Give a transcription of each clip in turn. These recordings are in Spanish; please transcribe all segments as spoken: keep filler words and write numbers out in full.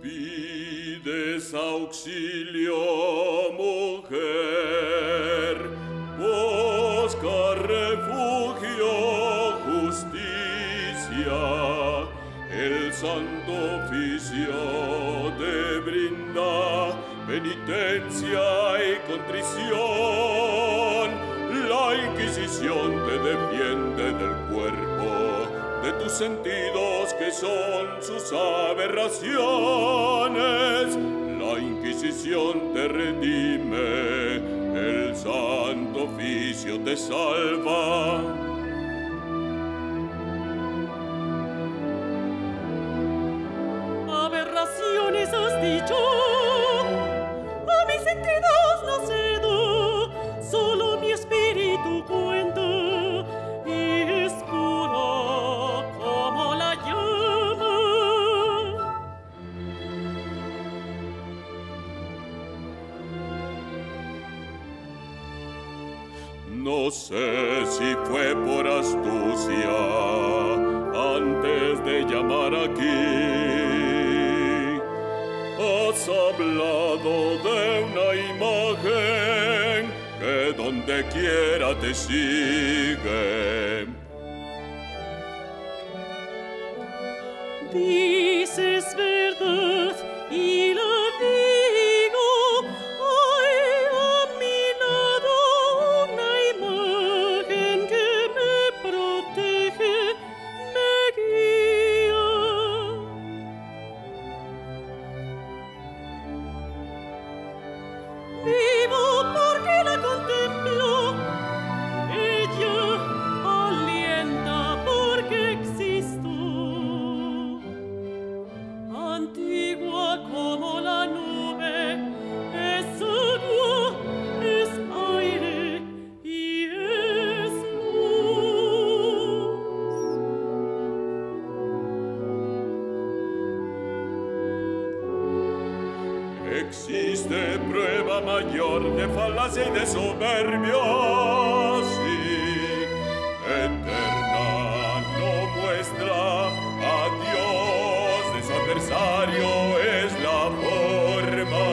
pides auxilio, mujer, busca refugio, justicia, el santo oficio te brinda penitencia y contrición. La Inquisición te defiende del cuerpo, de tus sentidos que son sus aberraciones. La Inquisición te redime, el santo oficio te salva. Aberraciones has dicho, a mis sentidos no cedo, solo mi espíritu cuenta y es puro como la llama. No sé si fue por astucia antes de llamar aquí. Has hablado de una imagen que donde quiera te sigue. Dices verdad y la digo, hay a mi lado una imagen que me protege, me guía. Vivo porque la contemplo, ella alienta porque existo. Antigua como la nube, es agua, es aire y es luz. Existe prueba mayor de falacia y de soberbia, sí, eterna no muestra a Dios de su adversario es la forma.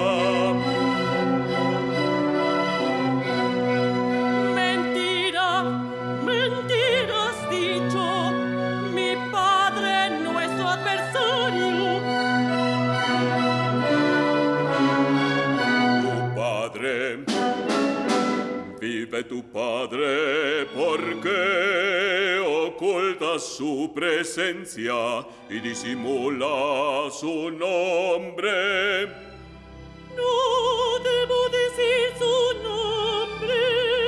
Mentira, mentira has dicho, mi padre no es su adversario. Vive tu padre, porque ocultas su presencia y disimula su nombre. No debo decir su nombre.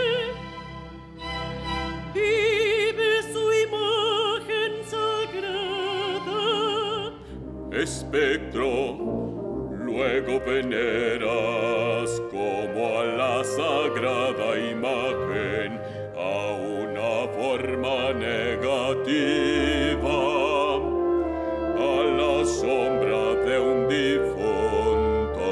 Vive su imagen sagrada. Espectro, luego veneras como a la sagrada imagen, a una forma negativa, a la sombra de un difunto.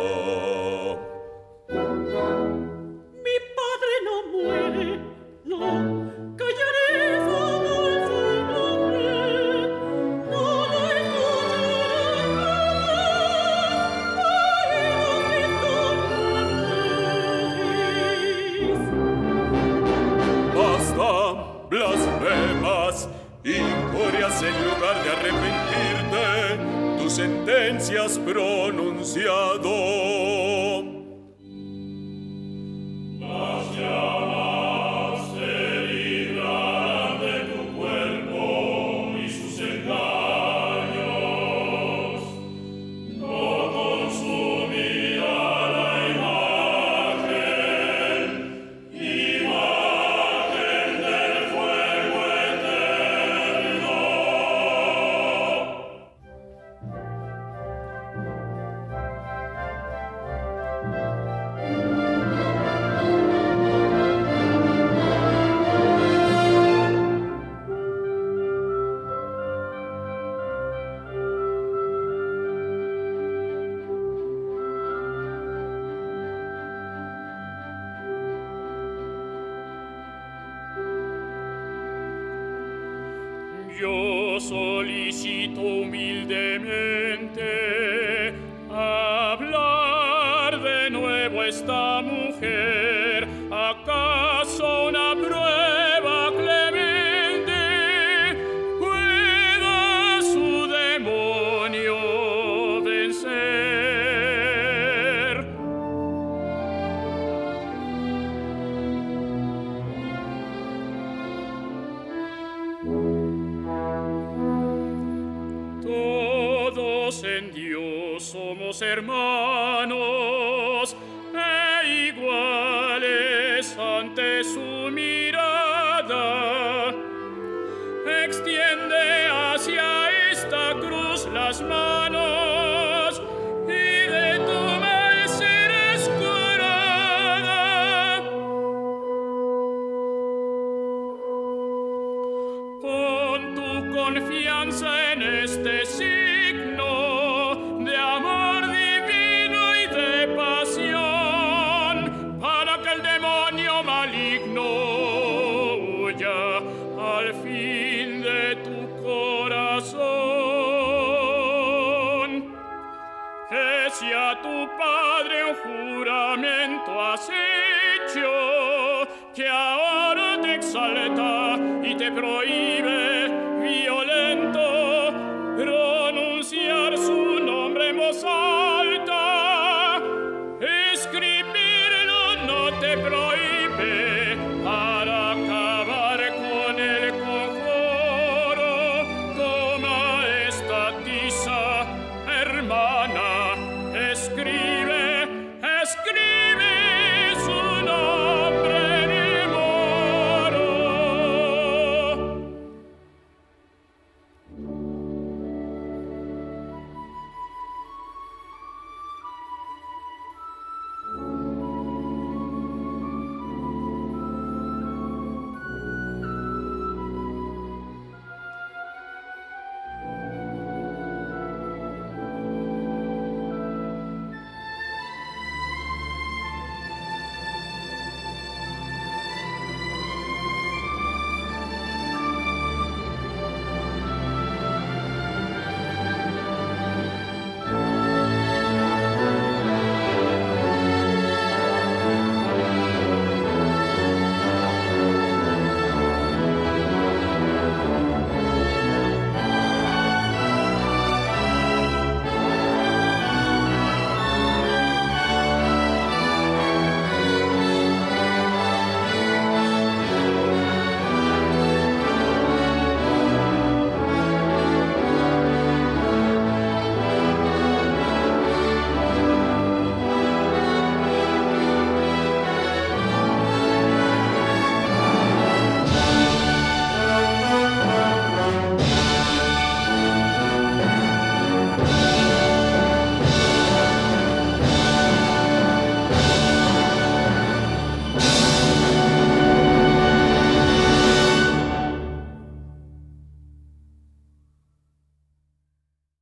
Mi padre no muere, no, callaré su dulce nombre, no lo escucharán jamás. Basta, blasfemas, injurias en lugar de arrepentirte, tu sentencia has pronunciado. Las llamas se librarán de tu cuerpo y sus engaños. No consumirá la imagen, imagen del fuego eterno. Yo solicito humildemente esta mujer, ¿acaso una prueba clemente pueda su demonio vencer? Todos en Dios somos hermanos e iguales ante su mirada. Extiende hacia esta cruz las manos y de tu mal serás curada. Pon tu confianza en este signo de amor divino y de pasión, para que el demonio maligno huya al fin de tu corazón. Que si a tu padre un juramento has hecho, que ahora te exalta y te prohíbe violar